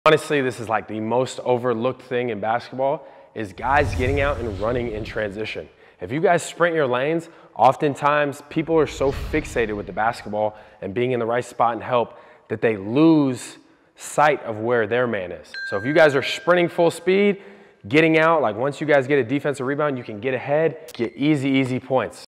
Honestly, this is like the most overlooked thing in basketball is guys getting out and running in transition. If you guys sprint your lanes, oftentimes people are so fixated with the basketball and being in the right spot and help that they lose sight of where their man is. So if you guys are sprinting full speed, getting out, like once you guys get a defensive rebound, you can get ahead, get easy points.